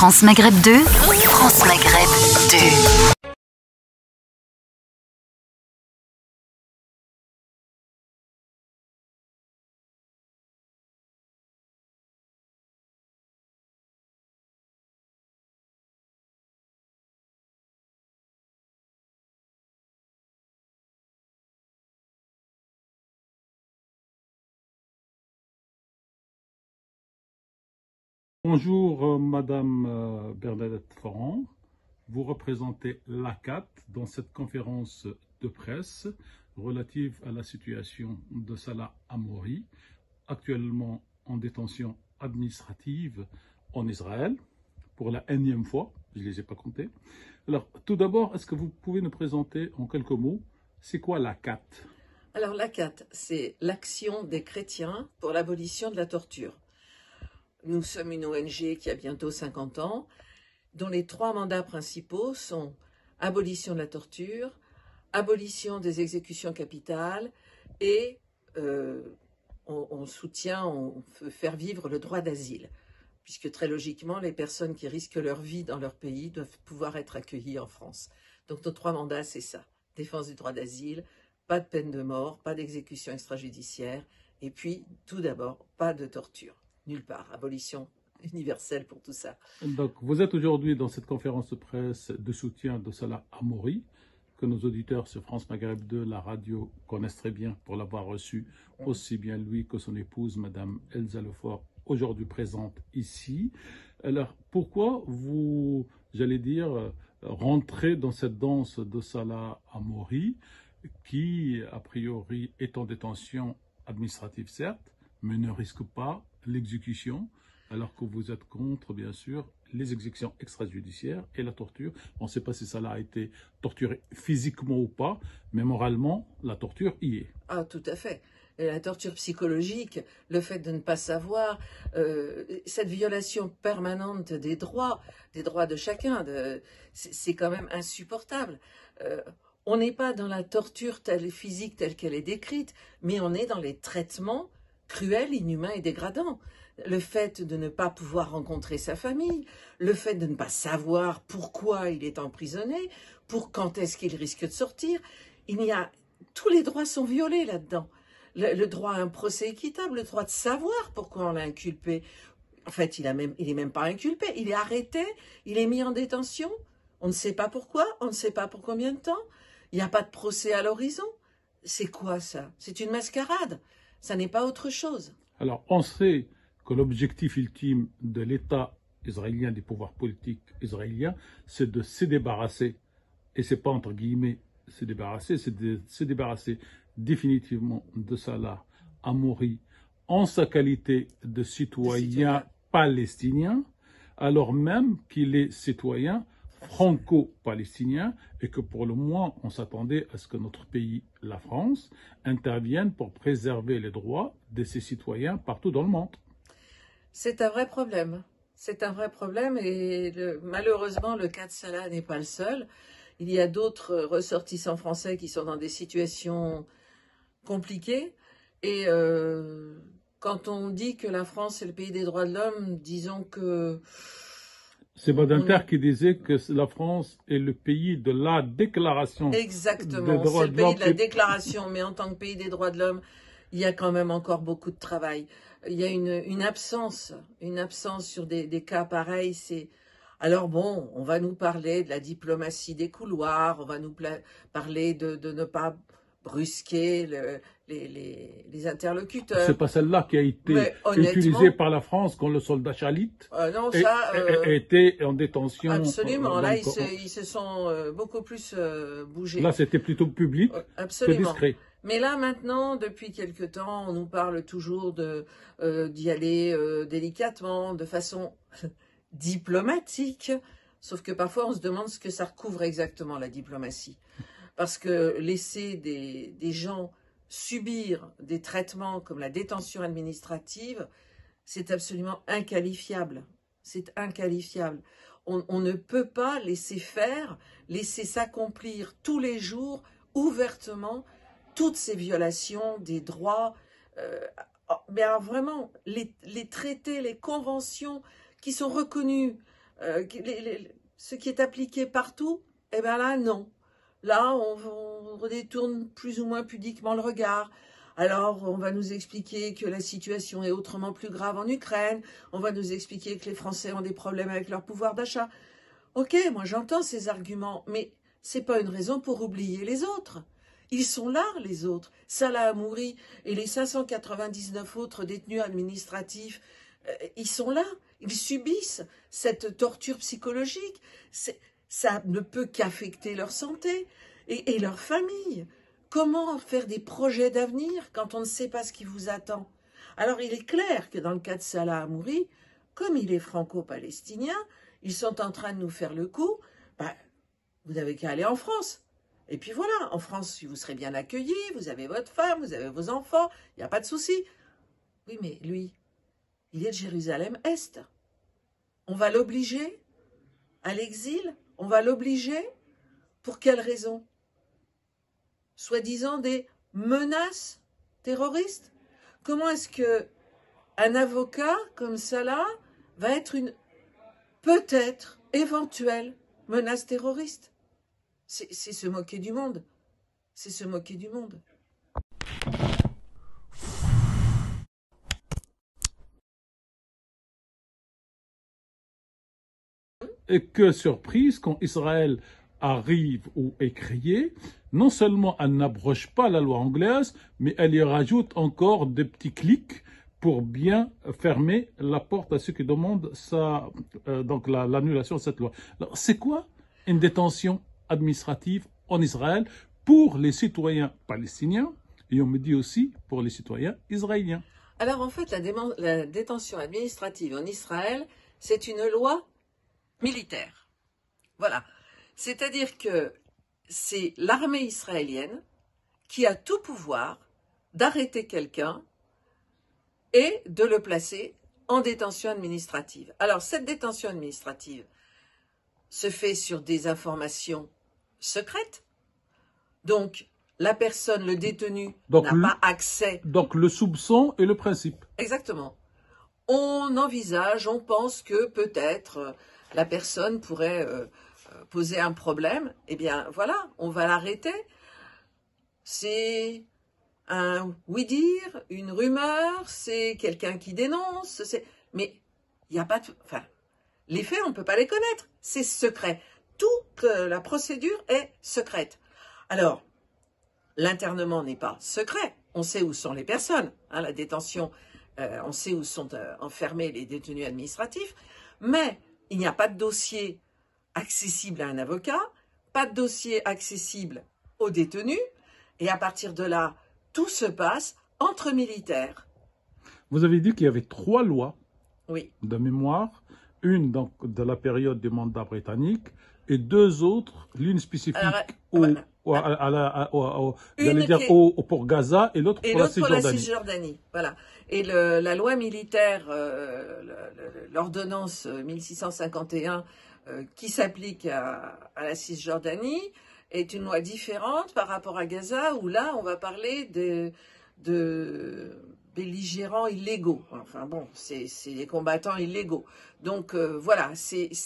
France Maghreb 2, France Maghreb 2. Bonjour Madame Bernadette Forant, vous représentez l'ACAT dans cette conférence de presse relative à la situation de Salah Hamouri, actuellement en détention administrative en Israël, pour la énième fois, je ne les ai pas comptés. Alors tout d'abord, est-ce que vous pouvez nous présenter en quelques mots, c'est quoi l'ACAT? Alors l'ACAT, c'est l'Action des chrétiens pour l'abolition de la torture. Nous sommes une ONG qui a bientôt 50 ans, dont les 3 mandats principaux sont abolition de la torture, abolition des exécutions capitales et on soutient, on veut faire vivre le droit d'asile, puisque très logiquement, les personnes qui risquent leur vie dans leur pays doivent pouvoir être accueillies en France. Donc nos 3 mandats, c'est ça, défense du droit d'asile, pas de peine de mort, pas d'exécution extrajudiciaire, et puis tout d'abord, pas de torture. Nulle part, abolition universelle pour tout ça. Donc, vous êtes aujourd'hui dans cette conférence de presse de soutien de Salah Hamouri, que nos auditeurs sur France Maghreb 2, la radio, connaissent très bien pour l'avoir reçu, aussi bien lui que son épouse, Madame Elsa Lefort, aujourd'hui présente ici. Alors, pourquoi vous, j'allais dire, rentrez dans cette danse de Salah Hamouri, qui, a priori, est en détention administrative, certes, mais ne risque pas l'exécution, alors que vous êtes contre, bien sûr, les exécutions extrajudiciaires et la torture. On ne sait pas si ça a été torturé physiquement ou pas, mais moralement, la torture y est. Ah, tout à fait. Et la torture psychologique, le fait de ne pas savoir, cette violation permanente des droits de chacun, c'est quand même insupportable. On n'est pas dans la torture physique telle qu'elle est décrite, mais on est dans les traitements cruel, inhumain et dégradant. Le fait de ne pas pouvoir rencontrer sa famille, le fait de ne pas savoir pourquoi il est emprisonné, pour quand est-ce qu'il risque de sortir, tous les droits sont violés là-dedans. Le droit à un procès équitable, le droit de savoir pourquoi on l'a inculpé. En fait, il est même pas inculpé, il est arrêté, il est mis en détention. On ne sait pas pourquoi, on ne sait pas pour combien de temps. Il n'y a pas de procès à l'horizon. C'est quoi ça? C'est une mascarade. Ça n'est pas autre chose. Alors, on sait que l'objectif ultime de l'État israélien, des pouvoirs politiques israéliens, c'est de se débarrasser, et c'est pas entre guillemets se débarrasser, c'est de se débarrasser définitivement de Salah Hamouri en sa qualité de citoyen palestinien, alors même qu'il est citoyen franco-palestinien et que pour le moins, on s'attendait à ce que notre pays, la France, intervienne pour préserver les droits de ses citoyens partout dans le monde. C'est un vrai problème. C'est un vrai problème et malheureusement, le cas de Salah n'est pas le seul. Il y a d'autres ressortissants français qui sont dans des situations compliquées et quand on dit que la France est le pays des droits de l'homme, disons que... C'est Badinter qui disait que la France est le pays de la déclaration. Exactement, c'est le pays de la déclaration, mais en tant que pays des droits de l'homme, il y a quand même encore beaucoup de travail. Il y a une absence sur des cas pareils. Alors bon, on va nous parler de la diplomatie des couloirs, on va nous parler de ne pas brusquer les interlocuteurs. C'est pas celle-là qui a été utilisée par la France quand le soldat Chalit était en détention. Absolument, là ils se sont beaucoup plus bougés. Là c'était plutôt public que discret. Mais là maintenant, depuis quelque temps, on nous parle toujours d'y aller délicatement, de façon diplomatique, sauf que parfois on se demande ce que ça recouvre exactement la diplomatie. Parce que laisser des gens subir des traitements comme la détention administrative, c'est absolument inqualifiable. C'est inqualifiable. On ne peut pas laisser faire, laisser s'accomplir tous les jours, ouvertement, toutes ces violations des droits. Mais alors vraiment, les traités, les conventions qui sont reconnus ce qui est appliqué partout, eh bien là, non. Là, on détourne plus ou moins pudiquement le regard. Alors, on va nous expliquer que la situation est autrement plus grave en Ukraine. On va nous expliquer que les Français ont des problèmes avec leur pouvoir d'achat. Ok, moi j'entends ces arguments, mais c'est pas une raison pour oublier les autres. Ils sont là, les autres. Salah Hamouri et les 599 autres détenus administratifs, ils sont là. Ils subissent cette torture psychologique. Ça ne peut qu'affecter leur santé et leur famille. Comment faire des projets d'avenir quand on ne sait pas ce qui vous attend? Alors il est clair que dans le cas de Salah Hamouri, comme il est franco-palestinien, ils sont en train de nous faire le coup, vous n'avez qu'à aller en France. Et puis voilà, en France, vous serez bien accueillis, vous avez votre femme, vous avez vos enfants, il n'y a pas de souci. Oui, mais lui, il est de Jérusalem-Est. On va l'obliger à l'exil? On va l'obliger? Pour quelle raison? Soi-disant des menaces terroristes? Comment est-ce que un avocat comme Salah va être une peut-être éventuelle menace terroriste? C'est se moquer du monde. C'est se moquer du monde. Et que surprise, quand Israël arrive ou est créé, non seulement elle n'abroge pas la loi anglaise, mais elle y rajoute encore des petits clics pour bien fermer la porte à ceux qui demandent donc l'annulation de cette loi. Alors, c'est quoi une détention administrative en Israël pour les citoyens palestiniens et on me dit aussi pour les citoyens israéliens? Alors en fait, la détention administrative en Israël, c'est une loi militaire. Voilà. C'est-à-dire que c'est l'armée israélienne qui a tout pouvoir d'arrêter quelqu'un et de le placer en détention administrative. Alors, cette détention administrative se fait sur des informations secrètes. Donc, la personne, le détenu, n'a pas accès. Donc, le soupçon et le principe. Exactement. On envisage, on pense que peut-être la personne pourrait poser un problème. Eh bien, voilà, on va l'arrêter. C'est un oui-dire, une rumeur, c'est quelqu'un qui dénonce, mais il n'y a pas de... Enfin, les faits, on ne peut pas les connaître, c'est secret. Toute la procédure est secrète. Alors, l'internement n'est pas secret, on sait où sont les personnes, hein, la détention, on sait où sont enfermés les détenus administratifs, mais il n'y a pas de dossier accessible à un avocat, pas de dossier accessible aux détenus, et à partir de là, tout se passe entre militaires. Vous avez dit qu'il y avait 3 lois de mémoire, une donc de la période du mandat britannique et 2 autres, l'une spécifique pour Gaza et l'autre pour la Cisjordanie. Voilà. Et la loi militaire, l'ordonnance 1651 qui s'applique à la Cisjordanie, est une loi différente par rapport à Gaza, où là, on va parler de belligérants illégaux. Enfin bon, c'est des combattants illégaux. Donc voilà, en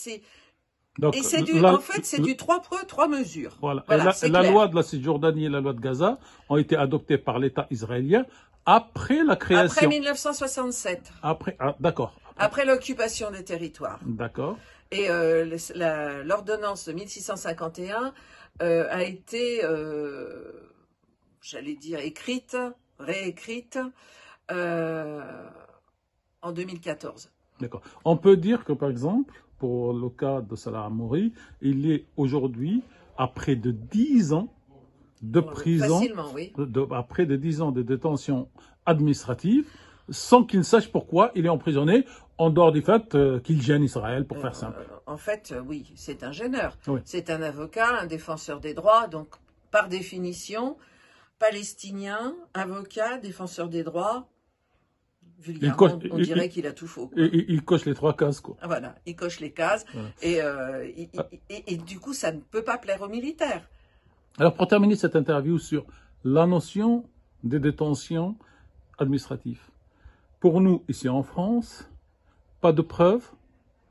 fait, c'est du 3 poids, 3 mesures. Voilà. La loi de la Cisjordanie et la loi de Gaza ont été adoptées par l'État israélien après la création. Après 1967. D'accord. Après l'occupation des territoires. D'accord. Et l'ordonnance de 1651 a été, j'allais dire, réécrite en 2014. D'accord. On peut dire que, par exemple, pour le cas de Salah Hamouri, il est aujourd'hui, après de 10 ans de prison, oui. Après de 10 ans de détention administrative, sans qu'il ne sache pourquoi il est emprisonné, en dehors du fait qu'il gêne Israël, pour faire simple. En fait, oui, c'est un gêneur. Oui. C'est un avocat, un défenseur des droits, donc par définition, palestinien, avocat, défenseur des droits, vulgairement, on dirait qu'il a tout faux. Il coche les 3 cases, quoi. Ah, voilà, il coche les cases, voilà. Et du coup, ça ne peut pas plaire aux militaires. Alors, pour terminer cette interview sur la notion de détention administrative, pour nous, ici en France, pas de preuves,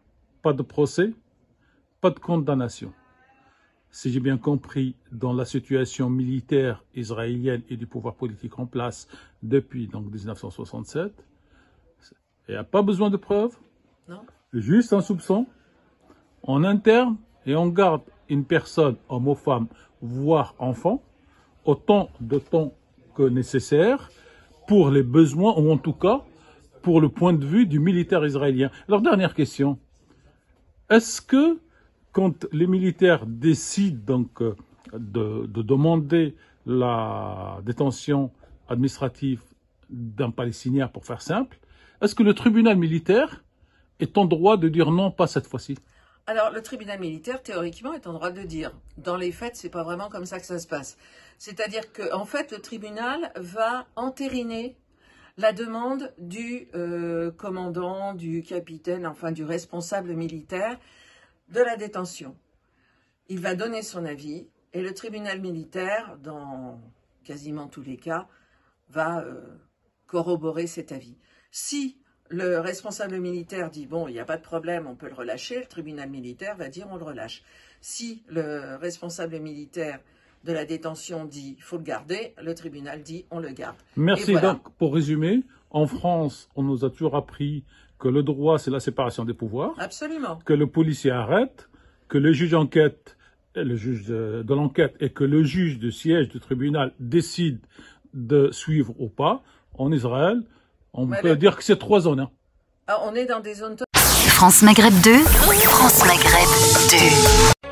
pas de procès, pas de condamnation. Si j'ai bien compris, dans la situation militaire israélienne et du pouvoir politique en place depuis donc 1967, il n'y a pas besoin de preuves, Non. juste un soupçon, on interne et on garde une personne, homme ou femme, voire enfant, autant de temps que nécessaire pour les besoins, ou en tout cas pour le point de vue du militaire israélien. Alors, dernière question. Est-ce que, quand les militaires décident donc de demander la détention administrative d'un Palestinien, pour faire simple, est-ce que le tribunal militaire est en droit de dire non, pas cette fois-ci? Alors, le tribunal militaire, théoriquement, est en droit de le dire. Dans les faits, c'est pas vraiment comme ça que ça se passe. C'est-à-dire que, en fait, le tribunal va entériner la demande du commandant, du capitaine, enfin du responsable militaire de la détention. Il va donner son avis et le tribunal militaire, dans quasiment tous les cas, va corroborer cet avis. Si le responsable militaire dit « bon, il n'y a pas de problème, on peut le relâcher », le tribunal militaire va dire « on le relâche ». Si le responsable militaire de la détention dit « il faut le garder », le tribunal dit « on le garde ». Merci. Voilà. Donc, pour résumer, en France, on nous a toujours appris que le droit, c'est la séparation des pouvoirs, Absolument. que le policier arrête, que le juge enquête, le juge de l'enquête et que le juge de siège du tribunal décide de suivre ou pas. En Israël, on peut dire que c'est 3 zones. Hein. Ah, on est dans des zones... France Maghreb 2, France Maghreb 2.